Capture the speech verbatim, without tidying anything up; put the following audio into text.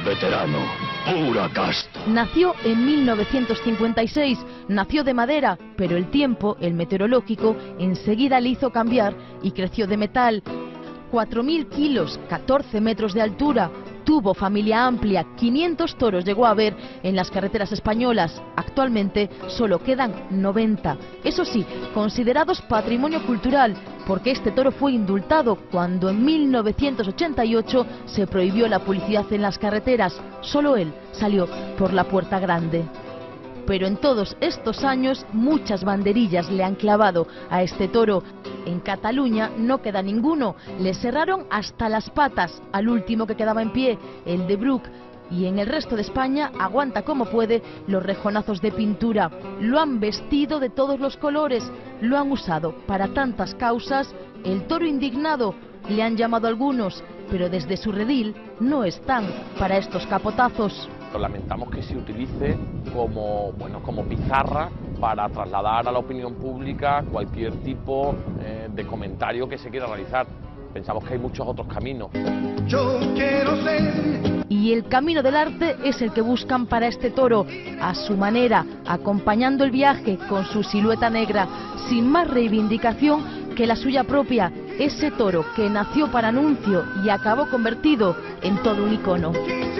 veterano, pura casta. Nació en mil novecientos cincuenta y seis, nació de madera, pero el tiempo, el meteorológico, enseguida le hizo cambiar y creció de metal. cuatro mil kilos, catorce metros de altura, tuvo familia amplia, quinientos toros llegó a haber en las carreteras españolas. Actualmente solo quedan noventa, eso sí, considerados patrimonio cultural, porque este toro fue indultado cuando en mil novecientos ochenta y ocho se prohibió la publicidad en las carreteras. Solo él salió por la puerta grande. Pero en todos estos años muchas banderillas le han clavado a este toro. En Cataluña no queda ninguno, le cerraron hasta las patas al último que quedaba en pie, el de Bruc. Y en el resto de España aguanta como puede los rejonazos de pintura. Lo han vestido de todos los colores, lo han usado para tantas causas. El toro indignado le han llamado algunos, pero desde su redil no están para estos capotazos. Lamentamos que se utilice como, bueno, como pizarra para trasladar a la opinión pública cualquier tipo eh, de comentario que se quiera realizar. Pensamos que hay muchos otros caminos. Yo quiero ser... Y el camino del arte es el que buscan para este toro, a su manera, acompañando el viaje con su silueta negra, sin más reivindicación que la suya propia, ese toro que nació para anuncio y acabó convertido en todo un icono.